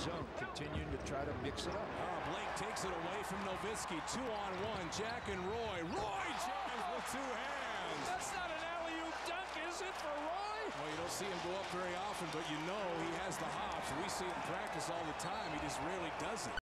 zone, continuing to try to mix it up. Blake takes it away from Nowitzki. 2-on-1. Jack and Roy. Roy jams with 2 hands. That's not an alley-oop dunk, is it, for Roy? Well, you don't see him go up very often, but you know he has the hops. We see him practice all the time. He just rarely does it.